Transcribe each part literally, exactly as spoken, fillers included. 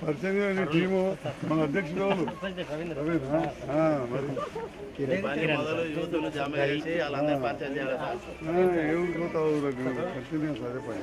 పరిచయం టీము మన అధ్యక్షుడు ఏమిపోతావు కంటిన్యూస్ అదే పని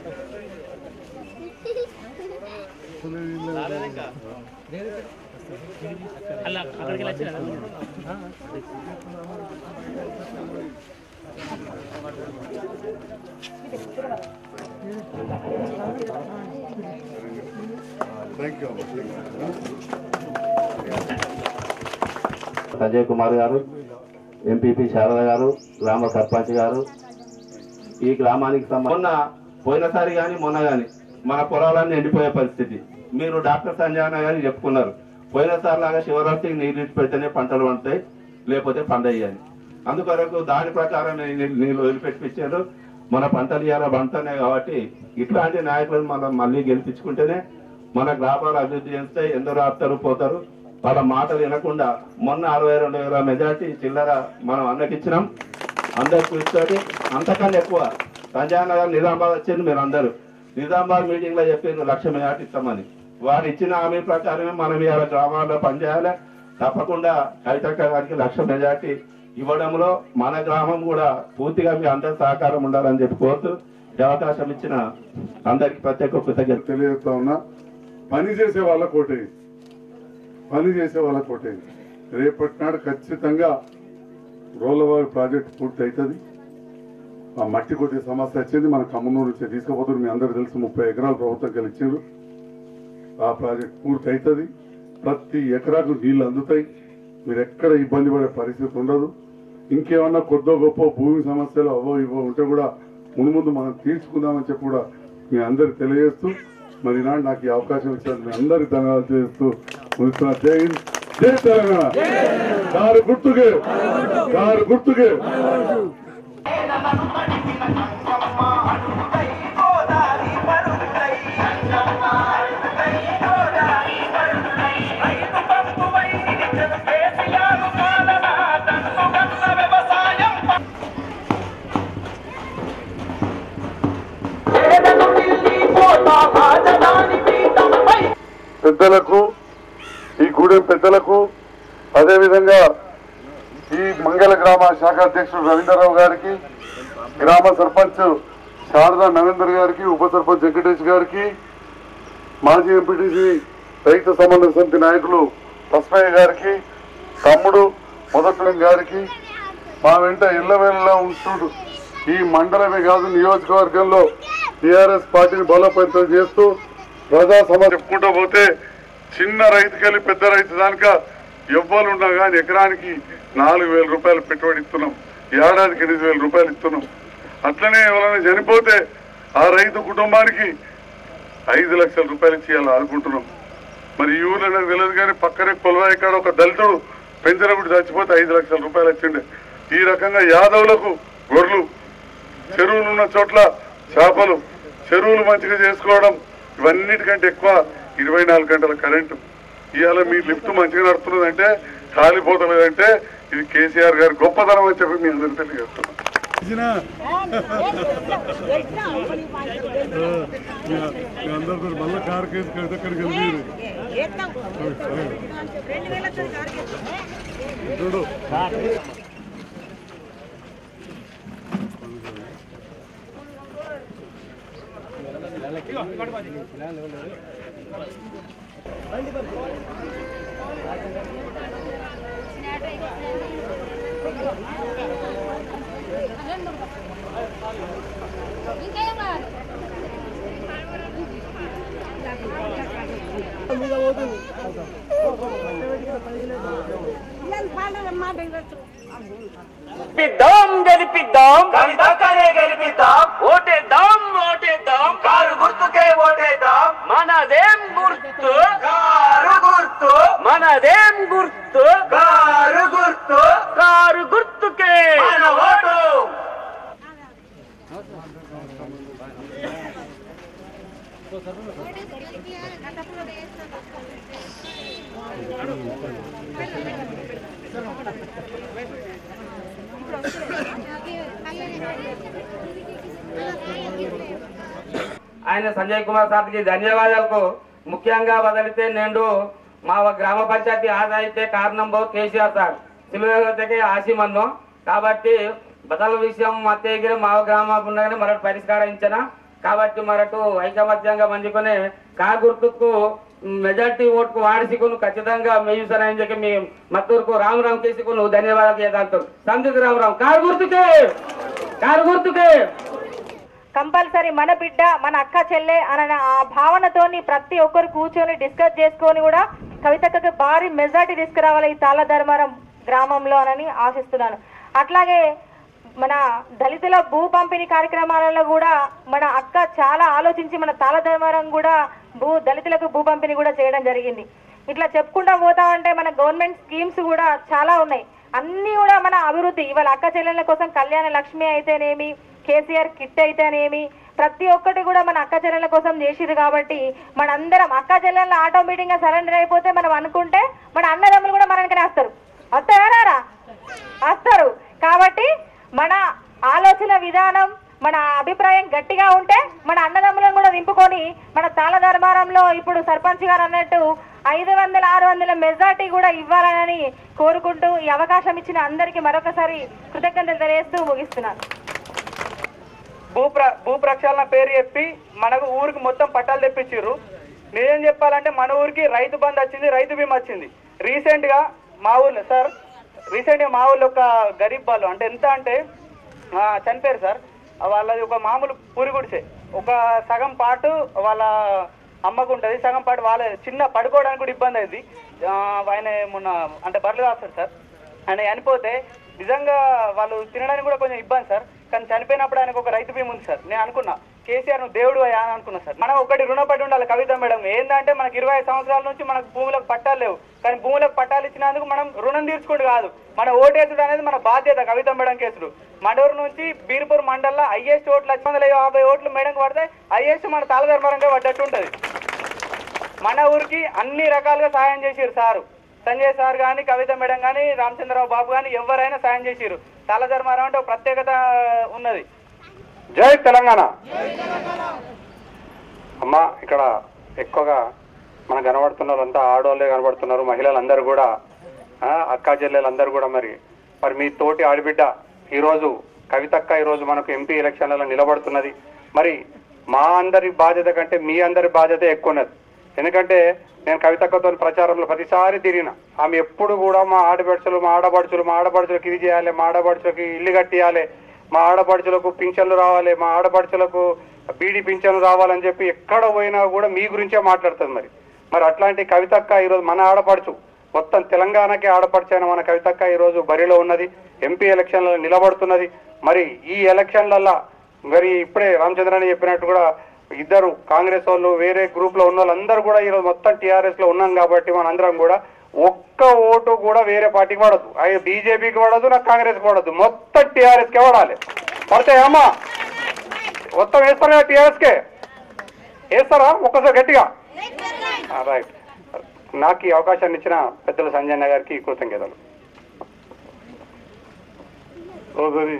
సంజయ్ కుమార్ గారు, ఎంపీపీ శారద గారు, గ్రామ సర్పంచ్ గారు, ఈ గ్రామానికి మొన్న పోయినసారి కానీ మొన్న కానీ మన పొలాలన్నీ ఎండిపోయే పరిస్థితి. మీరు డాక్టర్ సంజయ్ గారు చెప్పుకున్నారు, పోయినసారి లాగా శివరాత్రికి నీళ్ళు ఇచ్చి పెడితేనే పంటలు పండుతాయి, లేకపోతే పండయ్యాలి. అందుకొరకు దాని ప్రకారం నీళ్ళు వదిలిపెట్టించారు. మన పంటలు ఇవాళ పండుతున్నాయి కాబట్టి ఇట్లాంటి నాయకులను మనం మళ్ళీ గెలిపించుకుంటేనే మన గ్రామాలు అభివృద్ధి చేస్తే ఎందరో ఆపుతారు పోతారు. వాళ్ళ మాటలు వినకుండా మొన్న అరవై రెండు వేల మెజార్టీ చిల్లర మనం అన్నకిచ్చినాం. అందరు కూర్చొని అంతకన్నా ఎక్కువ సంజయ్ నగర్ నిజామాబాద్ వచ్చింది. మీరు అందరూ నిజామాబాద్ మీటింగ్ లో చెప్పింది లక్ష మెజార్టీ ఇస్తామని. వారు ఇచ్చిన హామీ ప్రకారమే మనం ఇవాళ గ్రామాల్లో పనిచేయాలి. తప్పకుండా కవితక్క గారికి లక్ష మెజార్టీ ఇవ్వడంలో మన గ్రామం కూడా పూర్తిగా మీ అందరి సహకారం ఉండాలని చెప్పి కోరుతూ అవకాశం ఇచ్చిన అందరికి ప్రత్యేక కృతజ్ఞత తెలియజేస్తా ఉన్నా. పని చేసే వాళ్ళ కోటే పని చేసే వాళ్ళ కోటే రేపటి నాడు ఖచ్చితంగా రోలవారి ప్రాజెక్ట్ పూర్తి అవుతుంది. ఆ మట్టి కొట్టే సమస్య వచ్చింది, మన కమ్మనూరు నుంచి తీసుకుపోతుంది. మీ అందరూ తెలుసు, ముప్పై ఎకరాలు ప్రభుత్వం కలిగించారు. ఆ ప్రాజెక్ట్ పూర్తి అవుతుంది. ప్రతి ఎకరాకు నీళ్లు అందుతాయి. మీరు ఎక్కడ ఇబ్బంది పడే పరిస్థితి ఉండదు. ఇంకేమన్నా కొద్దో గొప్ప భూమి సమస్యలు అవో ఇవో ఉంటే కూడా ముందు ముందు మనం తీర్చుకుందామని చెప్పి కూడా మీ అందరికి తెలియజేస్తూ, మరి నాడు నాకు ఈ అవకాశం ఇచ్చారు మీ అందరికి ధన్యవాదాలు చేస్తూ ముగిస్తున్నా. జై హింద్, జై తెలంగాణ. కారు గుర్తుకే, కారు గుర్తుకే. పెద్దలకు, ఈ గూడెం పెద్దలకు, అదేవిధంగా ఈ మంగళ గ్రామ శాఖ అధ్యక్షుడు రవీంద్రరావు గారికి, గ్రామ సర్పంచ్ శారదా నరేందర్ గారికి, ఉప సర్పంచ్ వెంకటేష్ గారికి, మాజీ ఎంపీటీసీ రైతు సమన్వయ సమితి నాయకులు పస్మయ్య గారికి, తమ్ముడు మొదటి గారికి, మా వెంట ఇళ్లవేళలా ఉంటూ ఈ మండలమే కాదు నియోజకవర్గంలో టీఆర్ఎస్ పార్టీని బలోపేతం చేస్తూ ప్రజా సమస్య చెప్పుకుంటూ పోతే చిన్న రైతుకెళ్ళి పెద్ద రైతు దానిక ఎవ్వరు ఉన్నా కానీ ఎకరానికి నాలుగు వేల రూపాయలు పెట్టుబడి ఇస్తున్నాం. ఏడాదికి ఎనిమిది వేల రూపాయలు ఇస్తున్నాం. అట్లనే ఎవరైనా చనిపోతే ఆ రైతు కుటుంబానికి ఐదు లక్షల రూపాయలు ఇచ్చేయాలి ఆదుకుంటున్నాం. మరి ఈ ఊర్లో నాకు తెలియదు కానీ పక్కనే కొలవాయి కాడ ఒక దళితుడు పెంచనప్పుడు చచ్చిపోతే ఐదు లక్షల రూపాయలు వచ్చిండే. ఈ రకంగా యాదవులకు గొర్రెలు, చెరువులు ఉన్న చోట్ల చేపలు, చెరువులు మంచిగా చేసుకోవడం, ఇవన్నిటికంటే ఎక్కువ ఇరవై నాలుగు గంటల కరెంటు. ఇవాళ మీ లిఫ్ట్ మంచిగా నడుస్తున్నదంటే, కాలిపోతలేదంటే ఇది కేసీఆర్ గారి గొప్పతనం అని చెప్పి మీ అందరికీ తెలియజేస్తున్నాం. అందరితో మళ్ళీ కారు కేసు కవితక్కడికి వెళ్ళి చూడు గెలిపిద్దాం గెలిపిద్దాం కవితక్కనే గెలిపిద్దాం, ఓటేద్దాం ఓటేద్దాం కారు గుర్తుకే ఓటేద్దాం. మనదేం గుర్తు కారు గుర్తు, మనదేం గుర్తు కారు గుర్తు, కారు గుర్తుకే మన ఓటు. ఆయన సంజయ్ కుమార్ సార్కి ధన్యవాదాలకు ముఖ్యంగా వదిలితే నేను మా గ్రామ పంచాయతీ ఆదాయితే కారణం బహు కేసీఆర్ సార్ సిలువకి ఆశీమన్ను కాబట్టి బదల విషయం మత్తగిరి మా గ్రామం ఉండగానే మరొక పరిష్కరించిన కాబట్టి మరటు ఐకమత్యంగా మంచుకొని కారు గుర్తుకు మెజార్టీ ఓటుకు వాడిసికును ఖచ్చితంగా మేయుసనని చెప్పి మీ మత్తూరుకు రామరామ్ కేసుకును ధన్యవాదాలు చేస్తాను సందుకు రామరామ్ కారు గుర్తుకే కారు గుర్తుకే కంపల్సరీ మన బిడ్డ మన అక్క చెల్లె అన్న ఆ భావనతోని ప్రతి ఒక్కరు కూర్చొని డిస్కస్ చేసుకొని కూడా కవితక్కకి భారీ మెజార్టీ తీసుకురావాలి ఈ తాళ్ళ ధర్మారం గ్రామంలో అని ఆశిస్తున్నాను. అట్లాగే మన దళితుల భూ పంపిణీ కార్యక్రమాలలో కూడా మన అక్క చాలా ఆలోచించి మన తాళ్ళ ధర్మారం కూడా భూ దళితులకు భూ పంపిణీ కూడా చేయడం జరిగింది. ఇట్లా చెప్పుకుంటా పోతామంటే మన గవర్నమెంట్ స్కీమ్స్ కూడా చాలా ఉన్నాయి. అన్నీ కూడా మన అభివృద్ధి ఇవాళ అక్క చెల్లెళ్ళ కోసం కళ్యాణ లక్ష్మి అయితేనేమి కేసీఆర్ కిట్ అయితేనేమి ప్రతి ఒక్కటి కూడా మన అక్క చెల్లెళ్ళ కోసం చేసిరు. కాబట్టి మనందరం అక్క చెల్లెళ్ళ ఆటోమేటిక్గా సరెండర్ అయిపోతే మనం అనుకుంటే మన అన్నదమ్ములు కూడా మనకనే వస్తారు వస్తారా వస్తారు. కాబట్టి మన ఆలోచన విధానం మన అభిప్రాయం గట్టిగా ఉంటే మన అన్నదమ్ములను కూడా దింపుకొని మన తాళ్ళ ధర్మారంలో ఇప్పుడు సర్పంచ్ గారు అన్నట్టు ఐదు వందల ఆరు వందల మెజార్టీ కూడా ఇవ్వాలని కోరుకుంటూ ఈ అవకాశం ఇచ్చిన అందరికీ మరొకసారి కృతజ్ఞతలు తెలియజేస్తూ ముగిస్తున్నాను. భూ ప్ర భూ ప్రక్షాళన పేరు చెప్పి మనకు ఊరికి మొత్తం పట్టాలు తెప్పించారు. నిజం చెప్పాలంటే మన ఊరికి రైతు బంధు వచ్చింది, రైతు బీమా వచ్చింది. రీసెంట్గా మా ఊళ్ళో సార్ రీసెంట్గా మా ఊళ్ళో ఒక గరీబ్ వాళ్ళు అంటే ఎంత అంటే చనిపోయారు సార్. వాళ్ళది ఒక మామూలు పూరి గుడిసే, ఒక సగం పాటు వాళ్ళ అమ్మకు ఉంటుంది, సగం పాటు వాళ్ళ చిన్న పడుకోవడానికి కూడా ఇబ్బంది అయింది. ఆయన మొన్న అంటే బర్రెలు కాస్తారు సార్, ఆయన చనిపోతే నిజంగా వాళ్ళు తినడానికి కూడా కొంచెం ఇబ్బంది సార్. కానీ చనిపోయినప్పుడు ఆయనకు ఒక రైతు బీమా ఉంది సార్. నేను అనుకున్నా కేసీఆర్ నువ్వు దేవుడు అయ్యా అని అనుకున్నా సార్. మనం ఒకటి రుణపడి ఉండాలి కవిత మేడం. ఏంటంటే మనకు ఇరవై ఐదు సంవత్సరాల నుంచి మనకు భూములకు పట్టాలు లేవు, కానీ భూములకు పట్టాలు ఇచ్చినందుకు మనం రుణం తీర్చుకుంటూ కాదు, మన ఓటేసుడు అనేది మన బాధ్యత. కవిత మేడం కేసుడు మండూరు నుంచి బీర్పూర్ మండల్లో హైయెస్ట్ ఓట్లు ఐదు వందల యాభై ఓట్లు మేడంకి పడితే హైయెస్ట్ మన తాళ్ళ ధర్మారంగా పడ్డట్టు ఉంటుంది. మన ఊరికి అన్ని రకాలుగా సహాయం చేసిరు సారు. సంజయ్ సార్ కానీ కవిత మేడం కానీ రామచంద్రరావు బాబు కానీ ఎవరైనా సాయం చేసిరు. తాళ్ళ ధర్మారం అంటే ఒక ప్రత్యేకత ఉన్నది. జై తెలంగాణ. అమ్మ ఇక్కడ ఎక్కువగా మనకు కనబడుతున్న వాళ్ళంతా ఆడవాళ్ళే కనబడుతున్నారు, మహిళలందరూ కూడా అక్కా చెల్లెలందరూ కూడా. మరి మరి మీ తోటి ఆడబిడ్డ ఈరోజు కవితక్క ఈరోజు మనకు ఎంపీ ఎలక్షన్లలో నిలబడుతున్నది. మరి మా అందరి బాధ్యత కంటే మీ అందరి బాధ్యత ఎక్కువ ఉన్నది. ఎందుకంటే నేను కవితక్కతో ప్రచారంలో ప్రతిసారి తిరిగిన, ఆమె ఎప్పుడు కూడా మా ఆడపడుచులు మా ఆడపడుచులు మా ఆడపడుచులకు ఇది చేయాలి, మా ఆడపడుచులకు ఇల్లు కట్టియాలి, మా ఆడపడుచులకు పింఛన్లు రావాలి, మా ఆడపడుచులకు బీడీ పింఛన్లు రావాలని చెప్పి ఎక్కడ పోయినా కూడా మీ గురించే మాట్లాడుతుంది. మరి మరి అట్లాంటి కవితక్క ఈరోజు మన ఆడపడుచు, మొత్తం తెలంగాణకే ఆడపడుచైన మన కవితక్క ఈరోజు బరిలో ఉన్నది, ఎంపీ ఎలక్షన్లలో నిలబడుతున్నది. మరి ఈ ఎలక్షన్లల్లో మరి ఇప్పుడే రామచంద్రని చెప్పినట్టు కూడా ఇద్దరు కాంగ్రెస్ వాళ్ళు వేరే గ్రూప్ లో ఉన్న వాళ్ళందరూ కూడా ఈరోజు మొత్తం టీఆర్ఎస్ లో ఉన్నాం. కాబట్టి మనందరం కూడా ఒక్క ఓటు కూడా వేరే పార్టీకి పడదు, అవి బీజేపీకి పడదు, నాకు కాంగ్రెస్కి పడదు, మొత్తం టీఆర్ఎస్కే పడాలి. పడతాయమ్మా మొత్తం వేస్తారా? టీఆర్ఎస్కే వేస్తారా? ఒక్కసారి గట్టిగా రైట్. నాకు ఈ అవకాశాన్ని ఇచ్చిన పెద్దల సంజయ్ గారికి కృతజ్ఞతలు. రోజు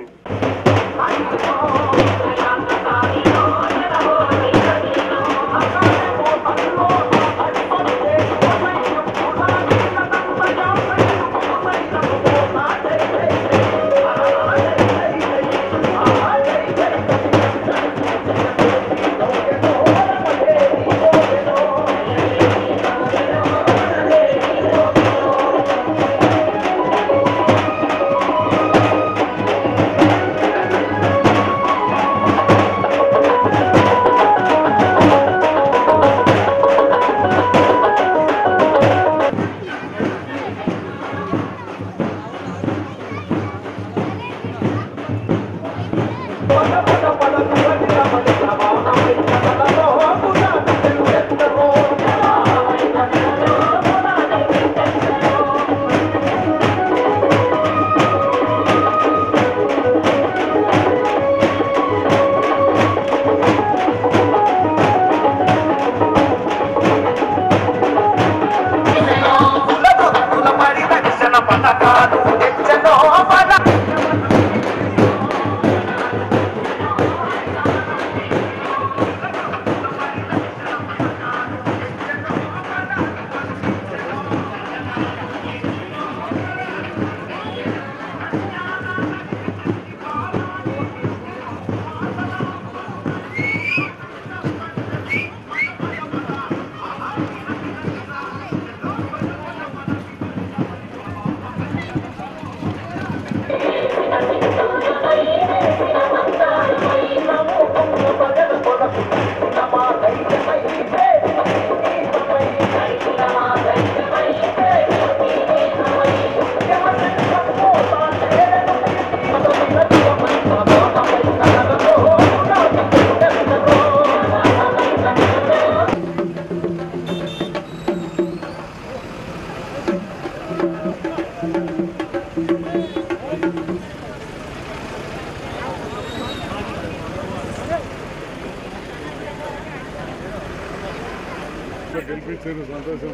గెలిపించారు సంతోషం.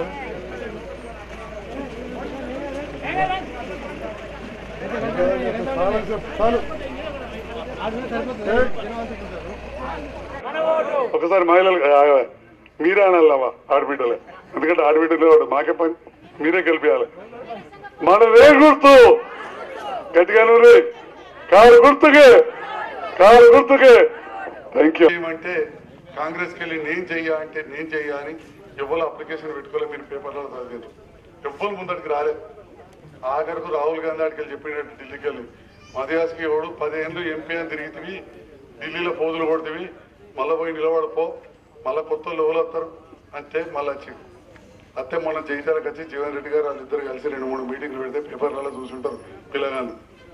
ఒకసారి మహిళలు మీరే అనాలమ్మా ఆడబిడ్డలే, ఎందుకంటే ఆడబిడ్డలు మాకే పని, మీరే గెలిపించాలి. మనదే గుర్తు గట్టిగా నువ్వు కారు గుర్తుకే కారు గుర్తుకే. Thank you. ఏమంటే కాంగ్రెస్కి వెళ్ళి నేను చెయ్యా అంటే నేను చెయ్యా అని ఎవరు అప్లికేషన్ పెట్టుకోలేదు. మీరు పేపర్లో చదివారు, ఎవ్వరు ముందటికి రాలేదు. ఆఖరకు రాహుల్ గాంధీ ఆడికి వెళ్ళి చెప్పినట్టు ఢిల్లీకి వెళ్ళి మధ్యాస్కి ఎవడు పదేళ్ళు ఎంపీ అని తిరిగితివి, ఢిల్లీలో పోజులు కొడుతుంది, మళ్ళీ పోయి నిలబడిపో, మళ్ళీ కొత్త వాళ్ళు ఎవరు వస్తారు అంటే మళ్ళీ వచ్చింది. అత్తే మొన్న జైతాలకు వచ్చి జీవన్ రెడ్డి గారు వాళ్ళిద్దరు కలిసి రెండు మూడు మీటింగ్లు పెడితే పేపర్లలో చూసుంటారు పిల్లగాను.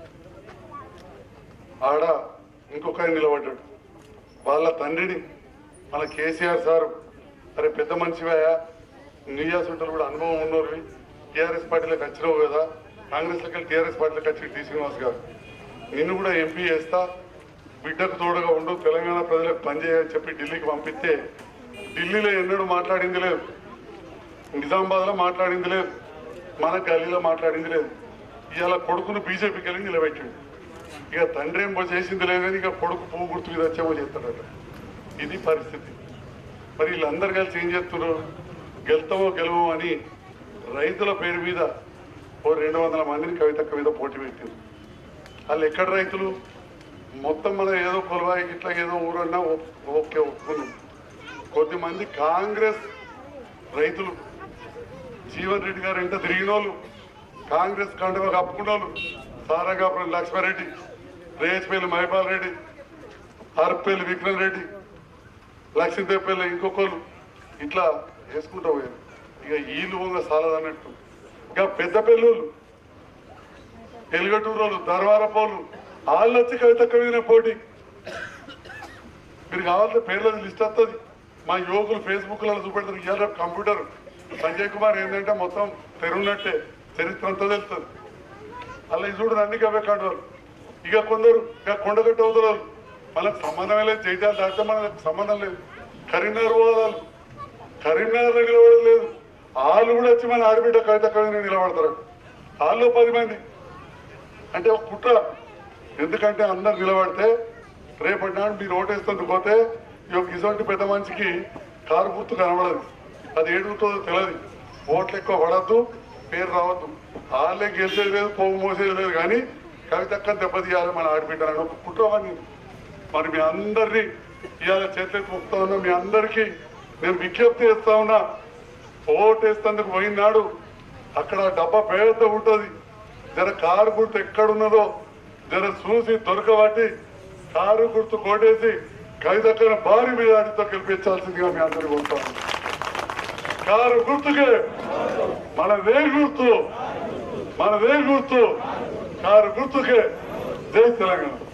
ఆడ ఇంకొక ఆయన నిలబడ్డాడు, వాళ్ళ తండ్రిని మన కేసీఆర్ సారు, అరే పెద్ద మనిషివయా, నియాసుంటలు కూడా అనుభవం ఉన్నోరు, టీఆర్ఎస్ పార్టీలోకి వచ్చినావు కదా, కాంగ్రెస్లోకి వెళ్ళి టీఆర్ఎస్ పార్టీలోకి వచ్చి డి శ్రీనివాస్ గారు నిన్ను కూడా ఎంపీ చేస్తా, బిడ్డకు తోడుగా ఉండు, తెలంగాణ ప్రజలకు పనిచేయని చెప్పి ఢిల్లీకి పంపిస్తే ఢిల్లీలో ఎన్నడూ మాట్లాడింది లేదు, నిజామాబాద్లో మాట్లాడింది లేదు, మన గల్లీలో మాట్లాడింది లేదు. ఇవాళ కొడుకును బీజేపీకి వెళ్ళి నిలబెట్టిండు. ఇక తండ్రి ఏమో చేసింది లేదని ఇక కొడుకు పువ్వు గుర్తు మీద వచ్చేమో చేస్తాడట. ఇది పరిస్థితి. మరి వీళ్ళందరూ కలిసి ఏం చేస్తున్నారు, గెలుతామో గెలవో అని రైతుల పేరు మీద ఓ రెండు వందల మందిని కవితక్క మీద పోటీ పెట్టారు. వాళ్ళు ఎక్కడ రైతులు, మొత్తం మన ఏదో కొలవాయి ఇట్లా ఏదో ఊరన్నా ఓకే ఒప్పుకున్నాం. కొద్దిమంది కాంగ్రెస్ రైతులు, జీవన్ రెడ్డి గారు ఎంత తిరిగిన వాళ్ళు, కాంగ్రెస్ కండువా కప్పుకున్న వాళ్ళు, సారంగాపురం లక్ష్మారెడ్డి, రేజ్పల్లి మహిపాల్ రెడ్డి, అరపల్లి విక్రమ్ రెడ్డి, లక్ష్మీదేవపల్లి ఇంకొకరు, ఇట్లా వేసుకుంటూ పోయారు. ఇక వీళ్ళు ఉన్న సాలదన్నట్టు ఇక పెద్ద పెళ్ళోళ్ళు, ఎలుగటూరోళ్ళు, ధర్వారపోళ్ళు, వాళ్ళు వచ్చి కవితక్క మీద పోటీ. మీరు కావాలంటే పేర్లది లిస్ట్ వస్తుంది, మా యువకులు ఫేస్బుక్లలో చూపెడతారు. ఇవాళ కంప్యూటర్ సంజయ్ కుమార్ ఏంటంటే మొత్తం తెరున్నట్టే చరిత్ర అంతా తెలుస్తుంది. అలా చూడరు అన్ని కవే కాండవాళ్ళు. ఇక కొందరు ఇక కొండగట్టు అవుతారు, మనకు సంబంధమే లేదు, జైతాలు దాటితే మనకు సంబంధం లేదు. కరీంనగర్ పోదాలు, కరీంనగర్లో నిలబడడం లేదు, వాళ్ళు కూడా వచ్చి మన ఆడబిడ్డ కవిత కవిత నిలబడతారు. వాళ్ళు పది మంది అంటే ఒక కుట్ర. ఎందుకంటే అందరు నిలబడితే రేపటి నాడు మీరు ఓటేస్తుంది పోతే ఇటువంటి పెద్ద మనిషికి కారు గుర్తు కనబడదు, అది ఏడుగుతుందో తెలియదు, ఓట్లు ఎక్కువ పడద్దు, పేరు రావద్దు, వాళ్ళే గెలిచేది లేదు, పోగు మోసేది లేదు, కానీ కవితక్క దెబ్బతీయాలి మన ఆడబిడ్డని ఒక కుట్రమని. మరి మీ అందరినీ ఇవాళ చేతులెత్తి మొక్కుతా ఉన్నా, మీ అందరికీ నేను విజ్ఞప్తి చేస్తా ఉన్నా, ఓటేస్తేందుకు పోయినాడు అక్కడ డబ్బా పేద ఉంటుంది, జర కారు గుర్తు ఎక్కడున్నదో జర చూసి దొరకబట్టి కారు గుర్తు కోటేసి కవితక్కన భారీ మెజార్టీతో గెలిపించాల్సిందిగా మీ అందరికీ కోరుతాను. కారు గుర్తుకే, మనదే గుర్తు, మనదే గుర్తు, కారు గుర్తుకే. జై తెలంగాణ.